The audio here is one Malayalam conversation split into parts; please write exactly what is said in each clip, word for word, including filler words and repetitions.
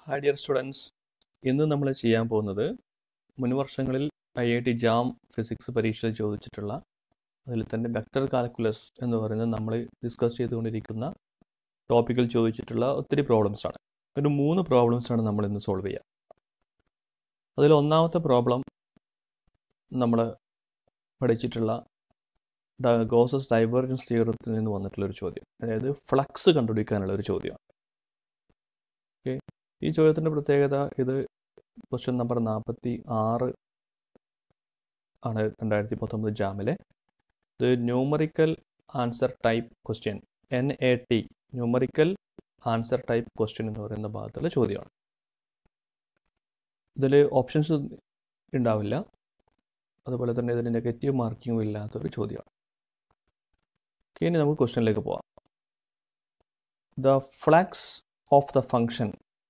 Hi dear students, ഇന്ന് നമ്മൾ ചെയ്യാൻ പോകുന്നത് മുൻവർഷങ്ങളിൽ I I T JAM physics പരീക്ഷയിൽ ചോദിച്ചിട്ടുള്ള അതിൽ തന്നെ വെക്ടർ കാൽക്കുലസ് എന്ന് പറയുന്നത് നമ്മൾ ഡിസ്കസ് ചെയ്തുകൊണ്ടിരിക്കുന്ന ടോപ്പിക്കിൽ ചോദിച്ചിട്ടുള്ള ഒത്തിരി പ്രോബ്ലംസ് ആണ്. ഒരു മൂന്ന് പ്രോബ്ലംസ് ആണ് നമ്മൾ ഇന്ന് സോൾവ് ചെയ്യുക. അതിൽ ഒന്നാമത്തെ പ്രോബ്ലം നമ്മൾ പഠിച്ചിട്ടുള്ള ഗോസസ് ഡൈവേർജൻസ് തിയറത്തിൽ നിന്ന് വന്നിട്ടുള്ള ഒരു ചോദ്യം, അതായത് ഫ്ലക്സ് കണ്ടുപിടിക്കാനുള്ള ഒരു ചോദ്യമാണ്. ഓക്കെ, ഈ ചോദ്യത്തിൻ്റെ പ്രത്യേകത ഇത് ക്വസ്റ്റ്യൻ നമ്പർ നാൽപ്പത്തി ആറ് ആണ് രണ്ടായിരത്തി പത്തൊമ്പത് ജാമിലെ. ഇത് numerical answer type question, N A T numerical answer type question എന്ന് പറയുന്ന ഭാഗത്തുള്ള ചോദ്യമാണ്. ഇതിൽ ഓപ്ഷൻസ് ഉണ്ടാവില്ല, അതുപോലെ തന്നെ ഇതിന് നെഗറ്റീവ് മാർക്കിങ്ങും ഇല്ലാത്തൊരു ചോദ്യമാണ്. ഇനി നമുക്ക് ക്വസ്റ്റ്യനിലേക്ക് പോവാം. The flux of the function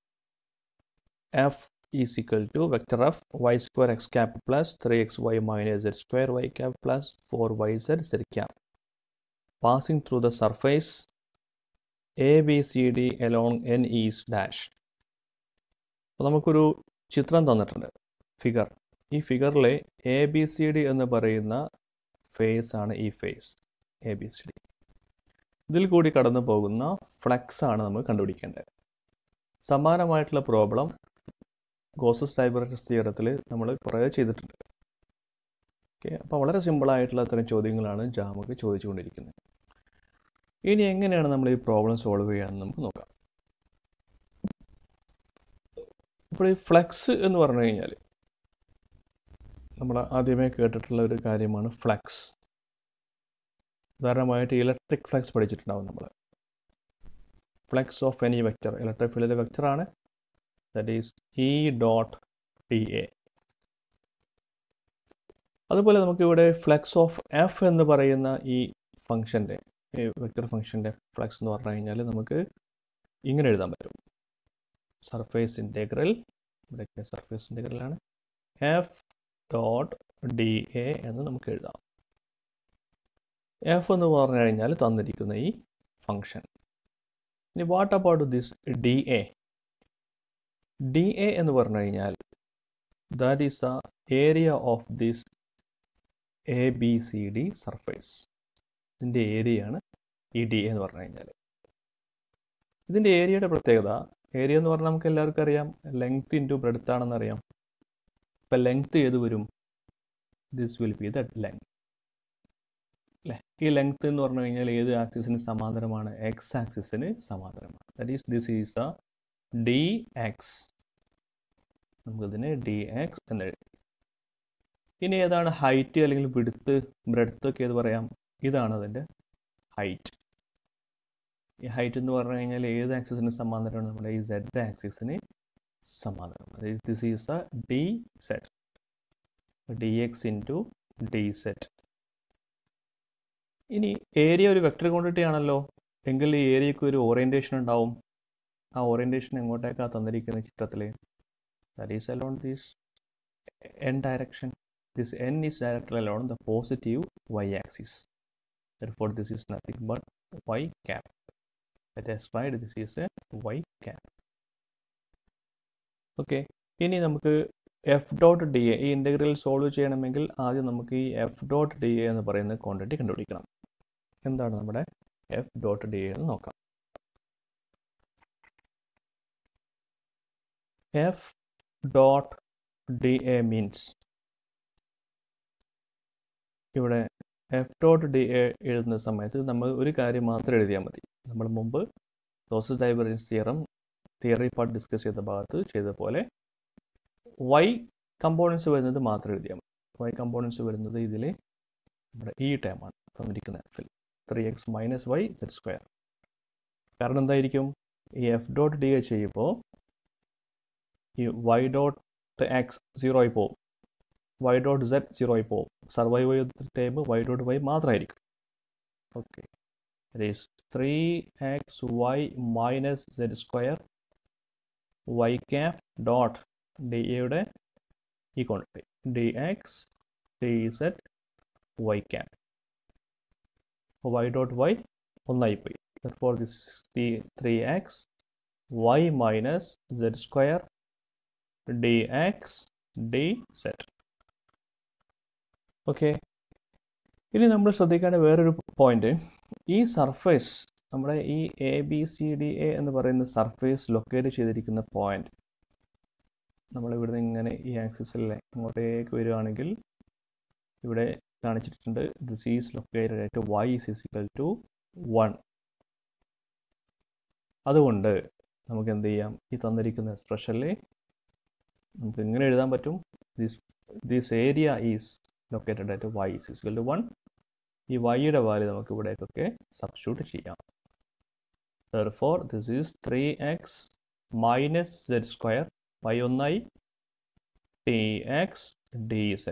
f is equal to vector f y square x cap plus three x y minus z square y cap plus four y z z cap passing through the surface a b c d along n is dash. അപ്പോൾ നമുക്കൊരു ചിത്രം തന്നിട്ടുണ്ട്, ഫിഗർ. ഈ ഫിഗറിലെ എ ബി സി ഡി എന്ന് പറയുന്ന ഫേസ് ആണ് ഈ face A B C D. ഇതിൽ കൂടി കടന്നു പോകുന്ന ഫ്ലക്സ് ആണ് നമ്മൾ കണ്ടുപിടിക്കേണ്ടത്. സമാനമായിട്ടുള്ള പ്രോബ്ലം ഗോസസ് ഡൈവേർജൻസ് തിയറത്തിൽ നമ്മൾ കുറേ ചെയ്തിട്ടുണ്ട്. ഓക്കെ, അപ്പോൾ വളരെ സിമ്പിളായിട്ടുള്ള അത്തരം ചോദ്യങ്ങളാണ് ജാമൊക്കെ ചോദിച്ചുകൊണ്ടിരിക്കുന്നത്. ഇനി എങ്ങനെയാണ് നമ്മൾ ഈ പ്രോബ്ലം സോൾവ് ചെയ്യാമെന്ന് നമുക്ക് നോക്കാം. ഇപ്പോൾ ഈ ഫ്ലക്സ് എന്ന് പറഞ്ഞു കഴിഞ്ഞാൽ നമ്മൾ ആദ്യമേ കേട്ടിട്ടുള്ള ഒരു കാര്യമാണ് ഫ്ലക്സ്. ഉദാഹരണമായിട്ട് ഇലക്ട്രിക് ഫ്ലക്സ് പഠിച്ചിട്ടുണ്ടാവും നമ്മൾ. Flux of any vector, electric ഫീൽഡിലെ വെക്റ്ററാണ്. that is E dot dA. അതുപോലെ നമുക്കിവിടെ ഫ്ലക്സ് ഓഫ് എഫ് എന്ന് പറയുന്ന ഈ ഫംഗ്ഷൻ്റെ, ഈ വെക്റ്റർ ഫംഗ്ഷൻ്റെ ഫ്ലക്സ് എന്ന് പറഞ്ഞു കഴിഞ്ഞാൽ നമുക്ക് ഇങ്ങനെ എഴുതാൻ പറ്റും. സർഫേസ് ഇൻറ്റഗ്രൽ, ഇവിടെയൊക്കെ സർഫേസ് ഇൻറ്റഗ്രലാണ്, എഫ് ഡോട്ട് ഡി എ എന്ന് നമുക്ക് എഴുതാം. എഫ് എന്ന് പറഞ്ഞു കഴിഞ്ഞാൽ തന്നിരിക്കുന്ന ഈ ഫംഗ്ഷൻ. ഇനി what about this D A? D A എന്ന് പറഞ്ഞു കഴിഞ്ഞാൽ that is the area of this A B C D surface. ഇതിൻ്റെ ഏരിയയാണ് ഈ ഡി എ എന്ന് പറഞ്ഞു കഴിഞ്ഞാൽ. ഇതിൻ്റെ ഏരിയയുടെ പ്രത്യേകത, ഏരിയ എന്ന് പറഞ്ഞാൽ നമുക്ക് എല്ലാവർക്കും അറിയാം ലെങ്ത് ഇൻറ്റു ബ്രെഡ്ത്ത് ആണെന്ന് അറിയാം. ഇപ്പം ലെങ്ത് ഏത് വരും? This will be the length അല്ലേ. ഈ ലെങ്ത് എന്ന് പറഞ്ഞു കഴിഞ്ഞാൽ ഏത് ആക്സിസിന് സമാന്തരമാണ്? എക്സ് ആക്സിസിന് സമാന്തരമാണ്. That is this is the D X. നമുക്കിതിന് ഡി എക്സ് എന്ന് എഴുതി. ഇനി ഏതാണ് ഹൈറ്റ് അല്ലെങ്കിൽ വിഡ്ത്ത് ബ്രെഡ്ത്ത് ഒക്കെ ഏത് പറയാം? ഇതാണ് അതിൻ്റെ ഹൈറ്റ്. ഈ ഹൈറ്റ് എന്ന് പറഞ്ഞു കഴിഞ്ഞാൽ ഏത് ആക്സിസിന് സമാന്തരമാണ്? നമ്മുടെ ഈ സെഡ് ആക്സിസിന് സമാന്തരമാണ്. This is a D Z, D X into D Z. ഇനി ഏരിയ ഒരു വെക്ടർ ക്വാണ്ടിറ്റി ആണല്ലോ, എങ്കിൽ ഈ ഏരിയക്ക് ഒരു ഓറിയൻറ്റേഷൻ ഉണ്ടാവും. ആ ഓറിയൻറ്റേഷൻ എങ്ങോട്ടേക്കാണ് തന്നിരിക്കുന്ന ചിത്രത്തിൽ? That is along this N direction. This N is directed along the positive Y axis. Therefore this is nothing but y cap. That is why this is a y cap. Okay, ഇനി നമുക്ക് എഫ് ഡോട്ട് ഡി എ, ഈ ഇൻ്റഗ്രൽ സോൾവ് ചെയ്യണമെങ്കിൽ ആദ്യം നമുക്ക് ഈ എഫ് ഡോട്ട് ഡി എ എന്ന് പറയുന്ന ക്വാണ്ടിറ്റി കണ്ടുപിടിക്കണം. എന്താണ് നമ്മുടെ എഫ് ഡോട്ട് ഡി എ എന്ന് നോക്കാം. F dot D A means, ഇവിടെ എഫ് ഡോട്ട് ഡി എ എഴുതുന്ന സമയത്ത് നമ്മൾ ഒരു കാര്യം മാത്രം എഴുതിയാൽ മതി. നമ്മൾ മുമ്പ് Gauss's divergence theorem theory part discuss ചെയ്ത ഭാഗത്ത് ചെയ്ത പോലെ വൈ കമ്പോണൻസ് വരുന്നത് മാത്രം എഴുതിയാൽ മതി. വൈ കമ്പോണൻസ് വരുന്നത് ഇതിൽ നമ്മുടെ ഈ ടൈമാണ് തന്നിരിക്കുന്ന എഫിൽ, three X minus Y Z square. കാരണം എന്തായിരിക്കും? ഈ എഫ് ഡോട്ട് ഡി എ ചെയ്യുമ്പോൾ ഈ വൈ ഡോട്ട് എക്സ് സീറോ ആയി പോകും, വൈ ഡോട്ട് സെഡ് സീറോ ആയി പോകും. സർവൈവ് ചെയ്ത ടൈം വൈ ഡോട്ട് വൈ മാത്രമായിരിക്കും. Okay, is three X Y minus Z square Y cap dot D എയുടെ ഈ quantity D X D Z Y cap. Y dot Y ഒന്നായി പോയി. Therefore this is the three x y minus z square dx dz. Okay, ഇനി നമ്മൾ ശ്രദ്ധിക്കേണ്ട വേറൊരു പോയിന്റ്, ഈ സർഫേസ് നമ്മുടെ ഈ A B C D A എന്ന് പറയുന്ന സർഫേസ് ലൊക്കേറ്റ് ചെയ്തിരിക്കുന്ന പോയിന്റ് നമ്മൾ ഇവിടുന്ന് ഇങ്ങനെ ഈ ആക്സിസിലെ ഇങ്ങോട്ടേക്ക് വരികയാണെങ്കിൽ ഇവിടെ കാണിച്ചിട്ടുണ്ട് this is located at y is equal to one. അതുകൊണ്ട് നമുക്ക് എന്ത് ചെയ്യാം, ഈ തന്നിരിക്കുന്ന എക്സ്പ്രഷനിൽ നമുക്ക് ഇങ്ങനെ എഴുതാൻ പറ്റും, this this area is located at y is equal to one. ഈ വൈയുടെ വാല്യൂ നമുക്ക് ഇവിടേക്കൊക്കെ സബ്സ്റ്റിറ്റ്യൂട്ട് ചെയ്യാം. Therefore this is three X minus z square y ഒന്നായി dx dz.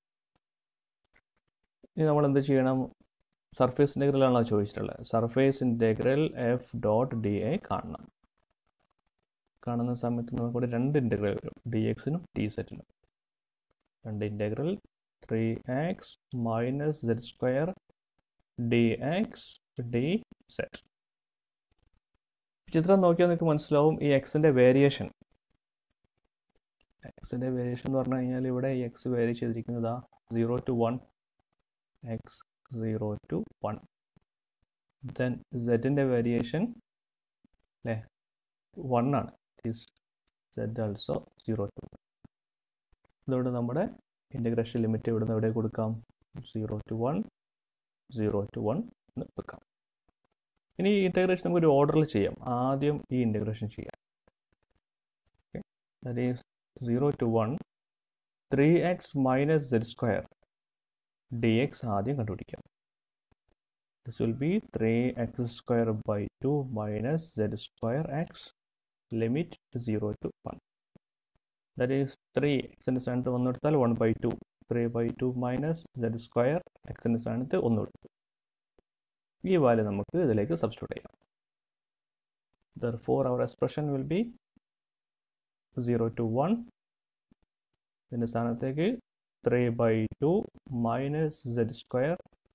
ഇനി നമ്മൾ എന്ത് ചെയ്യണം, സർഫേസ് ഇൻ്റഗ്രൽ ആണോ ചോദിച്ചിട്ടുള്ളത്, surface integral F dot D A കാണണം. കാണുന്ന സമയത്ത് നമുക്കിവിടെ രണ്ട് ഇൻ്റഗ്രൽ വരും, ഡി എക്സിനും ഡി സെറ്റിനും. രണ്ട് integral three X minus Z square D X D Z. ചിത്രം നോക്കിയാൽ നിങ്ങൾക്ക് മനസ്സിലാവും ഈ എക്സിൻ്റെ വേരിയേഷൻ. എക്സിൻ്റെ വേരിയേഷൻ എന്ന് പറഞ്ഞു കഴിഞ്ഞാൽ ഇവിടെ എക്സ് വേരി ചെയ്തിരിക്കുന്നതാ zero to one, X zero to one. Then സെഡിൻ്റെ വേരിയേഷൻ അല്ലേ വൺ ആണ്, Z also zero to one. അതുകൊണ്ട് നമ്മുടെ ഇൻ്റഗ്രേഷൻ ലിമിറ്റ് ഇവിടുന്ന് എവിടെ കൊടുക്കാം, zero to one zero to one എന്ന് വെക്കാം. ഇനി ഈ ഇൻ്റഗ്രേഷൻ നമുക്കൊരു ഓർഡറിൽ ചെയ്യാം. ആദ്യം ഈ ഇൻ്റഗ്രേഷൻ ചെയ്യാം. Okay, that is zero to one three X minus Z square D X ആദ്യം കണ്ടുപിടിക്കാം. This will be three X square by two minus Z square X limit zero to one. That is three എക്സിൻ്റെ സ്ഥാനത്ത് ഒന്നെടുത്താൽ one by two, three by two minus Z square എക്സിൻ്റെ സ്ഥാനത്ത് ഒന്ന് എടുത്തു. ഈ വാല്യൂ നമുക്ക് ഇതിലേക്ക് സബ്സ്റ്റിറ്റ്യൂട്ട് ചെയ്യാം. Therefore our expression will be zero to one, ഇതിൻ്റെ സ്ഥാനത്തേക്ക് three by two minus Z square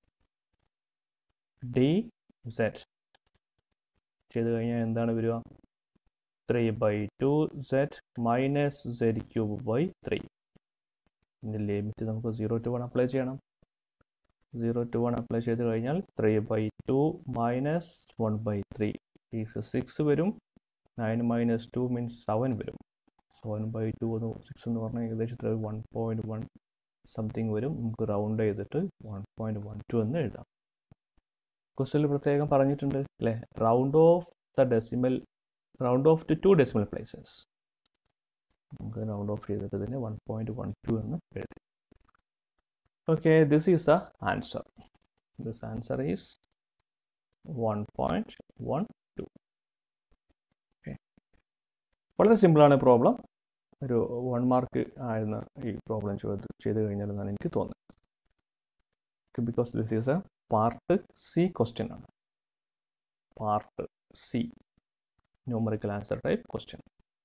D Z ചെയ്ത് കഴിഞ്ഞാൽ എന്താണ് വരിക, three by two Z minus Z cube by three. ഇതിൻ്റെ ലിമിറ്റ് നമുക്ക് സീറോ ടു വൺ അപ്ലൈ ചെയ്യണം. സീറോ ടു വൺ അപ്ലൈ ചെയ്ത് കഴിഞ്ഞാൽ three by two minus one by three is six വരും. Nine minus two means seven വരും. സെവൻ ബൈ ടു എന്ന് സിക്സ് എന്ന് പറഞ്ഞാൽ ഏകദേശം വൺ പോയിൻറ്റ് വൺ സംതിങ് വരും. നമുക്ക് റൗണ്ട് ചെയ്തിട്ട് വൺ പോയിൻറ്റ് വൺ ടു എന്ന് എഴുതാം. ക്വസ്റ്റ്യനിൽ പ്രത്യേകം പറഞ്ഞിട്ടുണ്ട് അല്ലേ, round off the decimal, round off to two decimal places. നമുക്ക് റൗണ്ട് ഓഫ് ചെയ്തിട്ട് ഇതിനെ വൺ പോയിൻറ്റ് വൺ ടു എന്ന് എഴുതി. Okay, this is the answer. This answer is one point one two. Okay. വളരെ സിമ്പിളാണ് പ്രോബ്ലം. ഒരു വൺ മാർക്ക് ആയിരുന്ന ഈ പ്രോബ്ലം ചെയ്ത് ചെയ്ത് കഴിഞ്ഞാലെന്നാണ് എനിക്ക് തോന്നുന്നത്. Because this is a part C question ആണ്. Part C numerical answer type question.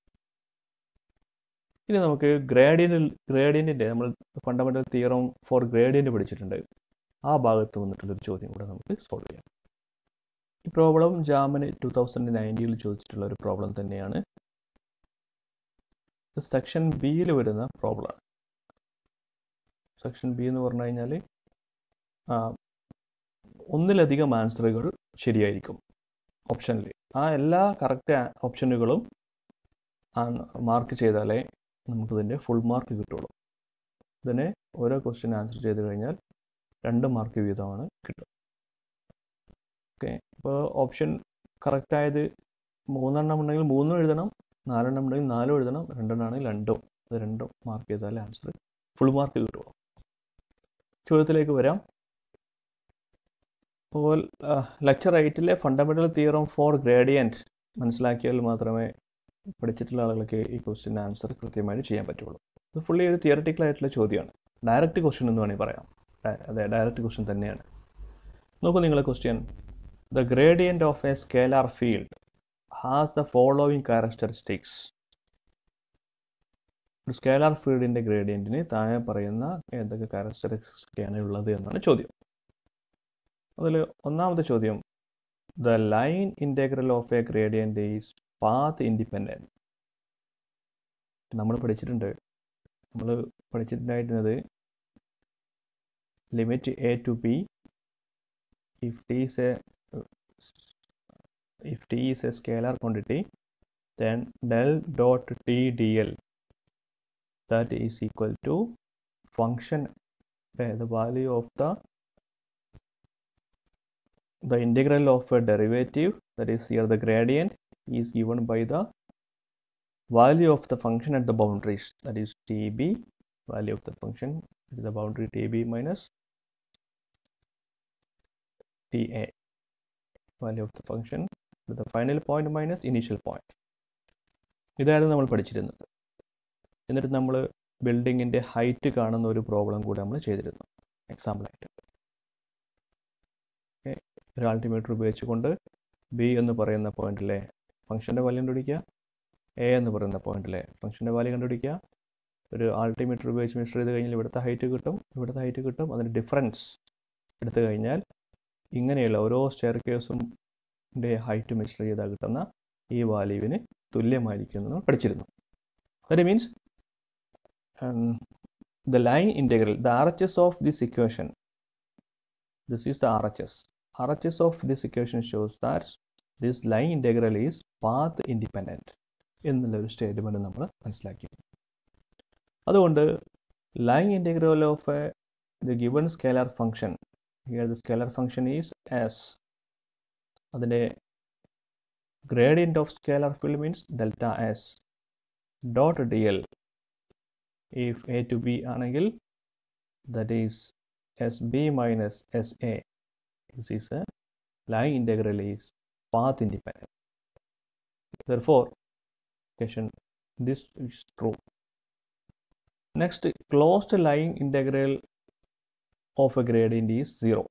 ഇനി നമുക്ക് ഗ്രേഡിയൻ്റ് ഗ്രേഡിയൻറ്റിൻ്റെ നമ്മൾ ഫണ്ടമെൻ്റൽ തിയറം ഫോർ ഗ്രേഡിയൻറ്റ് പഠിച്ചിട്ടുണ്ട്. ആ ഭാഗത്ത് വന്നിട്ടുള്ളൊരു ചോദ്യം കൂടെ നമുക്ക് സോൾവ് ചെയ്യാം. ഈ പ്രോബ്ലം ജാമിന് ടു തൗസൻഡ് നയൻറ്റീനിൽ ചോദിച്ചിട്ടുള്ള ഒരു പ്രോബ്ലം തന്നെയാണ്. സെക്ഷൻ ബിയിൽ വരുന്ന പ്രോബ്ലമാണ്. സെക്ഷൻ ബി എന്ന് പറഞ്ഞു കഴിഞ്ഞാൽ ഒന്നിലധികം ആൻസറുകൾ ശരിയായിരിക്കും ഓപ്ഷനിൽ. ആ എല്ലാ കറക്റ്റ് ഓപ്ഷനുകളും മാർക്ക് ചെയ്താലേ നമുക്കിതിൻ്റെ ഫുൾ മാർക്ക് കിട്ടുള്ളൂ. ഇതിനെ ഓരോ ക്വസ്റ്റ്യൻ ആൻസർ ചെയ്ത് കഴിഞ്ഞാൽ രണ്ട് മാർക്ക് വീതമാണ് കിട്ടും. ഓക്കെ, അപ്പോൾ ഓപ്ഷൻ കറക്റ്റായത് മൂന്നെണ്ണം ഉണ്ടെങ്കിൽ മൂന്നും എഴുതണം, നാലെണ്ണം ഉണ്ടെങ്കിൽ നാലും എഴുതണം, രണ്ടെണ്ണം ആണെങ്കിൽ രണ്ടും. ഇത് രണ്ടും മാർക്ക് ചെയ്താലേ ആൻസർ ഫുൾ മാർക്ക് കിട്ടുള്ളൂ. ചോദ്യത്തിലേക്ക് വരാം. അപ്പോൾ ലെക്ചർ എയ്റ്റിലെ ഫണ്ടമെൻ്റൽ തിയറം ഫോർ ഗ്രേഡിയൻറ്റ് മനസ്സിലാക്കിയാൽ മാത്രമേ പഠിച്ചിട്ടുള്ള ആളുകൾക്ക് ഈ ക്വസ്റ്റ്യൻ ആൻസർ കൃത്യമായിട്ട് ചെയ്യാൻ പറ്റുള്ളൂ. ഇത് ഫുള്ളി ഒരു തിയററ്റിക്കൽ ആയിട്ടുള്ള ചോദ്യമാണ്. ഡയറക്റ്റ് ക്വസ്റ്റ്യൻ എന്ന് വേണമെങ്കിൽ പറയാം. അതെ, ഡയറക്റ്റ് ക്വസ്റ്റ്യൻ തന്നെയാണ്. നോക്കൂ നിങ്ങളെ question, the gradient of a scalar field has the following characteristics. ഒരു സ്കേലാർ ഫീൽഡിൻ്റെ ഗ്രേഡിയൻറ്റിന് താഴെ പറയുന്ന ഏതൊക്കെ ക്യാരക്ടറിസ്റ്റിക്സാണ് ഉള്ളത് എന്നാണ് ചോദ്യം. അതിൽ ഒന്നാമത്തെ ചോദ്യം, the line integral of a gradient is path independent. നമ്മൾ പഠിച്ചിട്ടുണ്ട് നമ്മൾ പഠിച്ചിട്ടുണ്ടായിരുന്നത് limit A to B if t is a if t is a scalar quantity, then del dot t dl, that is equal to function uh, the value of the the integral of a derivative, that is here the gradient, is given by the value of the function at the boundaries, that is tb, value of the function at the boundary tb minus ta, value of the function with the final point minus initial point. ഇതായിരുന്നു നമ്മൾ പഠിച്ചിരുന്നത്. എന്നിട്ട് നമ്മൾ ബിൽഡിങ്ങിൻ്റെ ഹൈറ്റ് കാണുന്ന ഒരു പ്രോബ്ലം കൂടെ നമ്മൾ ചെയ്തിരുന്നു എക്സാമ്പിളായിട്ട്. ഒരു ആൾട്ടിമീറ്റർ ഉപയോഗിച്ചുകൊണ്ട് ബി എന്ന് പറയുന്ന പോയിന്റിലെ ഫംഗ്ഷൻ്റെ വാല്യൂ കണ്ടുപിടിക്കുക, എ എന്ന് പറയുന്ന പോയിന്റിലെ ഫംഗ്ഷൻ്റെ വാല്യൂ കണ്ടുപിടിക്കുക. ഒരു ആൾട്ടിമീറ്റർ ഉപയോഗിച്ച് മെഷർ ചെയ്ത് കഴിഞ്ഞാൽ ഇവിടുത്തെ ഹൈറ്റ് കിട്ടും, ഇവിടുത്തെ ഹൈറ്റ് കിട്ടും. അതിൻ്റെ ഡിഫറൻസ് എടുത്തു കഴിഞ്ഞാൽ ഇങ്ങനെയുള്ള ഓരോ സ്റ്റെയർ കേസിൻ്റെ ഹൈറ്റ് മെഷർ ചെയ്താൽ കിട്ടുന്ന ഈ വാല്യൂവിന് തുല്യമായിരിക്കും എന്ന് നമ്മൾ പഠിച്ചിരുന്നു. That means the line integral, the R H S of this equation, this is the R H S. R H S of this equation shows that this line integral is path independent എന്നുള്ളൊരു സ്റ്റേറ്റ്മെൻറ്റ് നമ്മൾ മനസ്സിലാക്കി. അതുകൊണ്ട് line integral of a the given scalar function, here the scalar function is s, അതിൻ്റെ gradient of scalar field means delta s dot dl. if a to b ആണെങ്കിൽ that is sb minus sa. this is a line integral is path independent. therefore question this is true. next, closed line integral of a gradient is zero.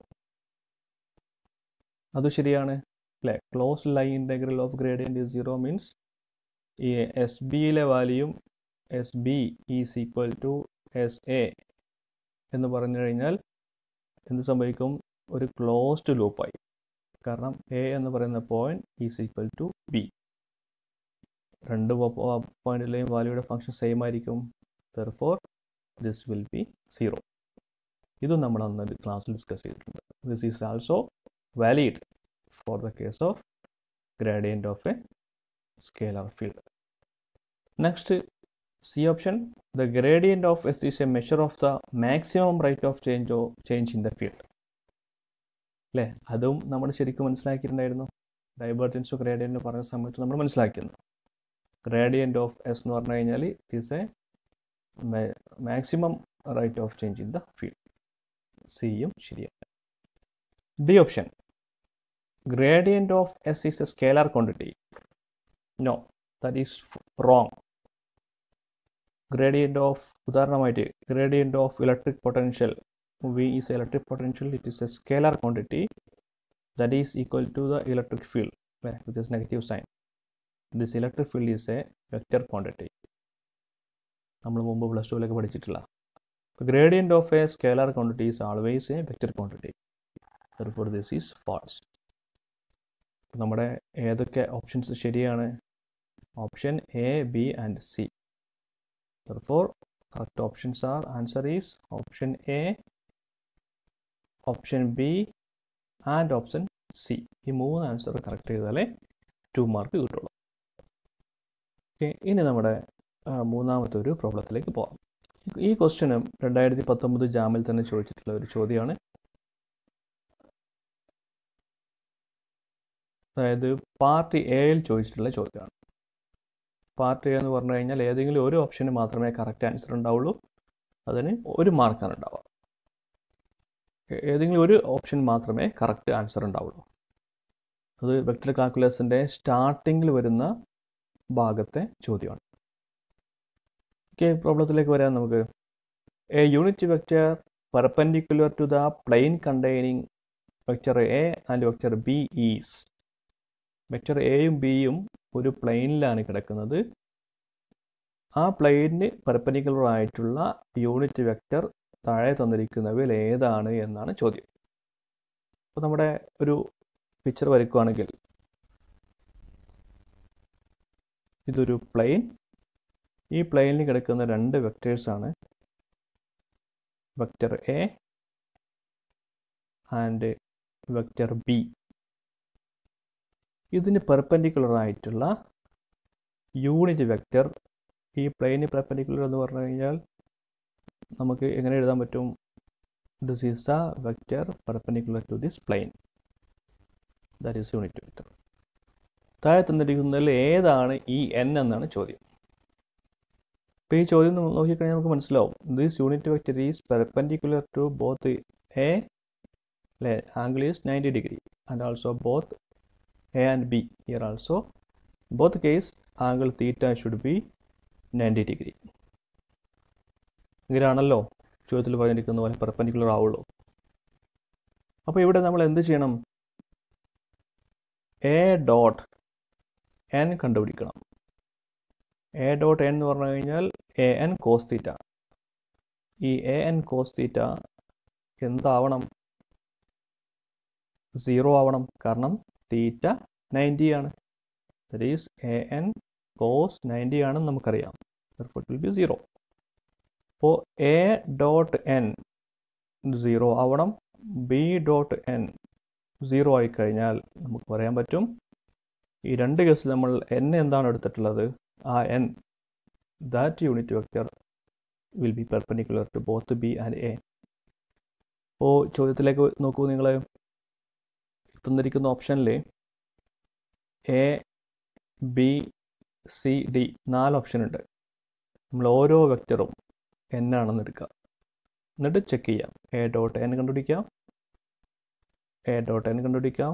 അത് ശരിയാണ് അല്ലേ? Closed line integral of gradient is zero means ഈ എസ് ബിയിലെ വാല്യൂയും S B is equal to S A എന്ന് പറഞ്ഞു കഴിഞ്ഞാൽ എന്ത് സംഭവിക്കും? ഒരു ക്ലോസ്ഡ് ലൂപ്പായി. കാരണം എ എന്ന് പറയുന്ന point is equal to B. രണ്ട് പോയിന്റിലെയും വാല്യൂയുടെ ഫംഗ്ഷൻ സെയിം ആയിരിക്കും. therefore this will be zero. ഇതും നമ്മൾ അന്ന് ക്ലാസ്സിൽ ഡിസ്കസ് ചെയ്തിട്ടുണ്ട്. This is also valid for the case of gradient of a scalar field. Next C option, the gradient of S is a measure of the maximum rate of change of change in the field അല്ലേ? അതും നമ്മൾ ശരിക്കും മനസ്സിലാക്കിയിട്ടുണ്ടായിരുന്നു. ഡൈവേർജൻസ് ഓഫ് ഗ്രേഡിയൻറ്റ് പറഞ്ഞ സമയത്ത് നമ്മൾ മനസ്സിലാക്കിയിരുന്നു. ഗ്രേഡിയൻറ്റ് ഓഫ് എസ് എന്ന് പറഞ്ഞു കഴിഞ്ഞാൽ it is a maximum rate of change in the field. സിയും ശരിയാണ്. D option, gradient of s is a scalar quantity. No, that is wrong. Gradient of, ഉദാഹരണമായിട്ട് gradient of electric potential, V is electric potential, it is a scalar quantity that is equal to the electric field with this negative sign. This electric field is a vector quantity. നമ്മൾ മുമ്പ് പ്ലസ് ടുവിലൊക്കെ പഠിച്ചിട്ടില്ല. Gradient of a scalar quantity is always a vector quantity. Therefore this is false. നമ്മുടെ ഏതൊക്കെ ഓപ്ഷൻസ് ശരിയാണ്? Option A, B and C. therefore correct options are, answer is option A, option B and option C. ഈ മൂന്ന് ആൻസർ കറക്റ്റ് ചെയ്താലേ ടു മാർക്ക് കിട്ടുള്ളൂ. ഓക്കെ, ഇനി നമ്മുടെ മൂന്നാമത്തെ ഒരു പ്രോബ്ലത്തിലേക്ക് പോകാം. ഈ ക്വസ്റ്റ്യനും രണ്ടായിരത്തി പത്തൊമ്പത് ജാമിൽ തന്നെ ചോദിച്ചിട്ടുള്ള ഒരു ചോദ്യമാണ്. അതായത് പാർട്ട് എയിൽ ചോദിച്ചിട്ടുള്ള ചോദ്യമാണ്. പാർട്ട് എ എന്ന് പറഞ്ഞു കഴിഞ്ഞാൽ ഏതെങ്കിലും ഒരു ഓപ്ഷന് മാത്രമേ കറക്റ്റ് ആൻസർ ഉണ്ടാവുള്ളൂ. അതിന് ഒരു മാർക്കാണ് ഉണ്ടാവുക. ഏതെങ്കിലും ഒരു ഓപ്ഷൻ മാത്രമേ കറക്റ്റ് ആൻസർ ഉണ്ടാവുള്ളൂ. അത് വെക്ടർ കാൽക്കുലസിൻ്റെ സ്റ്റാർട്ടിങ്ങിൽ വരുന്ന ഭാഗത്തെ ചോദ്യമാണ്. ഓക്കെ, പ്രോബ്ലത്തിലേക്ക് വരാൻ നമുക്ക്. A unit vector perpendicular to the plane containing vector A and vector B is. Vector എയും ബിയും ഒരു പ്ലെയിനിലാണ് കിടക്കുന്നത്. ആ പ്ലെയിനിന് പെർപെൻഡിക്കുലർ ആയിട്ടുള്ള യൂണിറ്റ് വെക്ടർ താഴെ തന്നിരിക്കുന്നവയിൽ ഏതാണ് എന്നാണ് ചോദ്യം. അപ്പോൾ നമ്മുടെ ഒരു പിക്ചർ വരയ്ക്കുകയാണെങ്കിൽ ഇതൊരു പ്ലെയിൻ. ഈ പ്ലെയിനിൽ കിടക്കുന്ന രണ്ട് വെക്റ്റേഴ്സാണ് vector A and vector B. ഇതിന് പെർപെൻഡിക്കുലർ ആയിട്ടുള്ള യൂണിറ്റ് വെക്റ്റർ ഈ പ്ലെയിന് പെർപെൻഡിക്കുലർ എന്ന് പറഞ്ഞു കഴിഞ്ഞാൽ നമുക്ക് എങ്ങനെ എഴുതാൻ പറ്റും? This is a vector perpendicular to this plane, that is unit vector. താഴെ തന്നിരിക്കുന്നതിൽ ഏതാണ് ഈ എൻ എന്നാണ് ചോദ്യം. അപ്പോൾ ഈ ചോദ്യം നോക്കിക്കഴിഞ്ഞാൽ നമുക്ക് മനസ്സിലാവും this unit vector is perpendicular to both A, അല്ലേ, angle is ninety degree, and also both A and B. Here also both case angle theta should be ninety degree. ഇങ്ങനെയാണല്ലോ ചോദ്യത്തിൽ പറഞ്ഞിരിക്കുന്ന പോലെ പെർപെൻഡിക്കുലർ ആവുള്ളൂ. അപ്പോൾ ഇവിടെ നമ്മൾ എന്ത് ചെയ്യണം? എ ഡോട്ട് എൻ കണ്ടുപിടിക്കണം. എ ഡോട്ട് എൻ എന്ന് പറഞ്ഞു കഴിഞ്ഞാൽ എ എൻ കോസ് തീറ്റ. ഈ എ എൻ കോസ് തീറ്റ എന്താവണം? സീറോ ആവണം. കാരണം തീറ്റ നയൻറ്റി ആണ്. That is A N cos ninety ആണെന്ന് നമുക്കറിയാം. therefore it will be zero. അപ്പോൾ എ ഡോട്ട് എൻ സീറോ ആവണം. ബി ഡോട്ട് എൻ സീറോ ആയിക്കഴിഞ്ഞാൽ നമുക്ക് പറയാൻ പറ്റും ഈ രണ്ട് കേസിൽ നമ്മൾ എൻ എന്താണ് എടുത്തിട്ടുള്ളത്, ആ N that unit vector will be perpendicular to both B and A. അപ്പോൾ ചോദ്യത്തിലേക്ക് നോക്കൂ. നിങ്ങൾ തന്നിരിക്കുന്ന ഓപ്ഷനിൽ എ ബി സി ഡി നാല് ഓപ്ഷൻ ഉണ്ട്. നമ്മൾ ഓരോ വെക്റ്ററും എൻ ആണെന്ന് എടുക്കുക. എന്നിട്ട് ചെക്ക് ചെയ്യാം. എ ഡോട്ട് എൻ കണ്ടുപിടിക്കാം, എ ഡോട്ട് എൻ കണ്ടുപിടിക്കാം,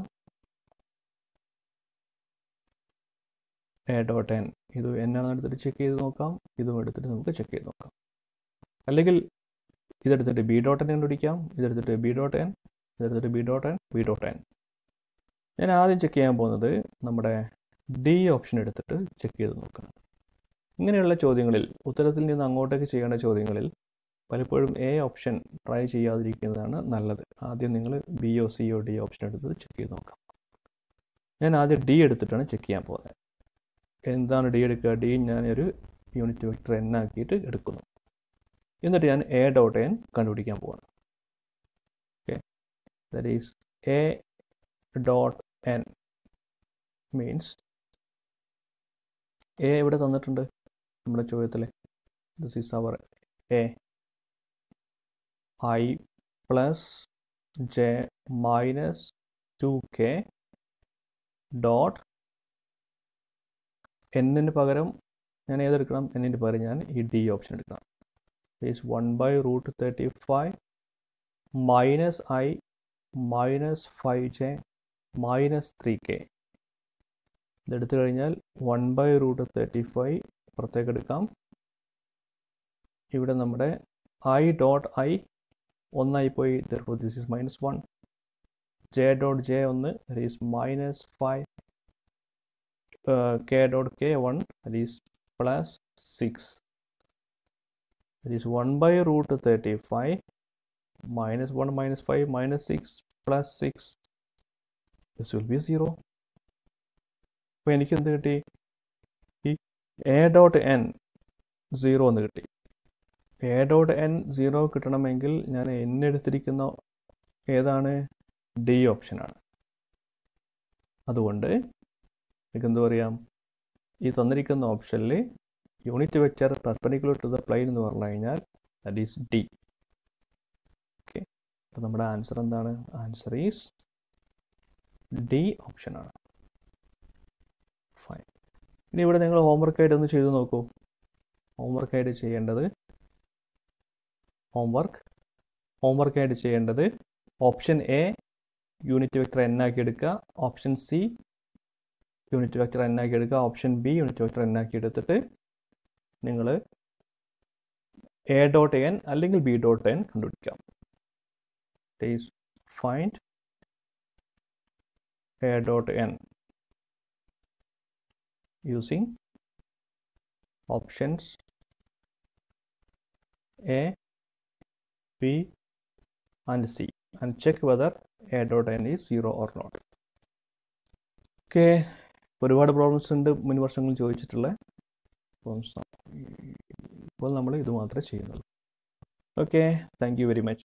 എ ഡോട്ട് എൻ ഇത് എൻ ആണെന്ന് എടുത്തിട്ട് ചെക്ക് ചെയ്ത് നോക്കാം. ഇതും എടുത്തിട്ട് നമുക്ക് ചെക്ക് ചെയ്ത് നോക്കാം. അല്ലെങ്കിൽ ഇതെടുത്തിട്ട് ബി ഡോട്ട് എൻ കണ്ടുപിടിക്കാം, ഇതെടുത്തിട്ട് ബി ഡോട്ട് എൻ, ഇതെടുത്തിട്ട് B dot N, B dot N. ഞാൻ ആദ്യം ചെക്ക് ചെയ്യാൻ പോകുന്നത് നമ്മുടെ ഡി ഓപ്ഷൻ എടുത്തിട്ട് ചെക്ക് ചെയ്ത് നോക്കണം. ഇങ്ങനെയുള്ള ചോദ്യങ്ങളിൽ, ഉത്തരത്തിൽ നിന്ന് അങ്ങോട്ടേക്ക് ചെയ്യേണ്ട ചോദ്യങ്ങളിൽ പലപ്പോഴും എ ഓപ്ഷൻ ട്രൈ ചെയ്യാതിരിക്കുന്നതാണ് നല്ലത്. ആദ്യം നിങ്ങൾ ബി ഒ സി ഒ ഡി ഓപ്ഷൻ എടുത്ത് ചെക്ക് ചെയ്ത് നോക്കാം. ഞാൻ ആദ്യം ഡി എടുത്തിട്ടാണ് ചെക്ക് ചെയ്യാൻ പോകുന്നത്. എന്താണ് ഡി എടുക്കുക? ഡി ഞാനൊരു യൂണിറ്റ് വെക്റ്റർ എൻ ആക്കിയിട്ട് എടുക്കുന്നു. എന്നിട്ട് ഞാൻ എ ഡോട്ട് എൻ കണ്ടുപിടിക്കാൻ പോവാണ്. Okay, that is A dot N means A ഇവിടെ തന്നിട്ടുണ്ട് നമ്മുടെ ചോദ്യത്തിൽ. This is our A I plus J minus two K dot എന്നിന് പകരം ഞാൻ ഏതെടുക്കണം? എന്നിന് പകരം ഞാൻ ഈ ഡി ഓപ്ഷൻ എടുക്കണം. Is one by root thirty five minus I minus five J minus three K. ഇതെടുത്തു കഴിഞ്ഞാൽ one by root thirty five പുറത്തേക്ക് എടുക്കാം. ഇവിടെ നമ്മുടെ ഐ ഡോട്ട് ഐ ഒന്നായി പോയി. therefore this is minus one. J dot J ഒന്ന്, that is minus five. K dot K one, that is plus six. that is one by root thirty five minus one minus five minus six plus six. this will be zero. അപ്പോൾ എനിക്ക് എന്ത് കിട്ടി? ഈ എ ഡോട്ട് എൻ സീറോ എന്ന് കിട്ടി. എ ഡോട്ട് എൻ സീറോ കിട്ടണമെങ്കിൽ ഞാൻ എൻ എടുത്തിരിക്കുന്ന ഏതാണ്? ഡി ഓപ്ഷനാണ്. അതുകൊണ്ട് എനിക്ക് എന്ത് പറയാം? ഈ തന്നിരിക്കുന്ന ഓപ്ഷനിൽ unit vector perpendicular to the plane എന്ന് പറഞ്ഞു കഴിഞ്ഞാൽ ദാറ്റ് ഈസ് ഡി. ഓക്കെ, അപ്പോൾ നമ്മുടെ ആൻസർ എന്താണ്? ആൻസർ ഈസ് ഡി ഓപ്ഷനാണ്. ഫൈൻ. ഇനി ഇവിടെ നിങ്ങൾ ഹോംവർക്കായിട്ട് ഒന്ന് ചെയ്തു നോക്കൂ. ഹോംവർക്കായിട്ട് ചെയ്യേണ്ടത് ഹോംവർക്ക് ഹോംവർക്കായിട്ട് ചെയ്യേണ്ടത് option A unit vector N ആക്കി എടുക്കുക, option C unit vector N ആക്കി എടുക്കുക, option B unit vector N ആക്കി എടുത്തിട്ട് നിങ്ങൾ എ ഡോട്ട് എൻ അല്ലെങ്കിൽ ബി ഡോട്ട് എൻ കണ്ടുപിടിക്കാം. Is find A dot N using options A, B and C and check whether A dot N is zero or not. Okay, ഒരുപാട് പ്രോബ്ലംസ് ഉണ്ട് മുൻ വർഷങ്ങളിൽ ചോദിച്ചിട്ടുള്ള പ്രോബ്ലംസ്. ഇപ്പോൾ നമ്മൾ ഇത് മാത്രമേ ചെയ്യുന്നുള്ളൂ. Okay, thank you very much.